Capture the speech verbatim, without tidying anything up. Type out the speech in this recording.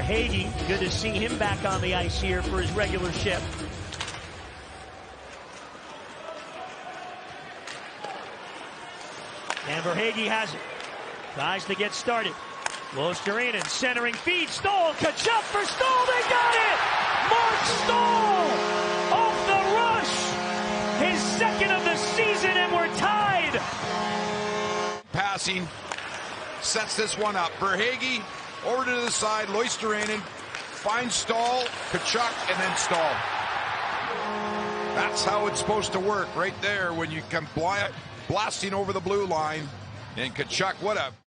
Verhaeghe, good to see him back on the ice here for his regular shift. And Verhaeghe has it. Tries to get started. Luostarinen centering feed. Staal. Tkachuk for Staal. They got it! Mark Staal off the rush. His second of the season, and we're tied. Passing. Sets this one up. Verhaeghe over to the side. Luostarinen finds Staal. Tkachuk, and then Staal. That's how it's supposed to work right there when you come blasting over the blue line. And Tkachuk, what a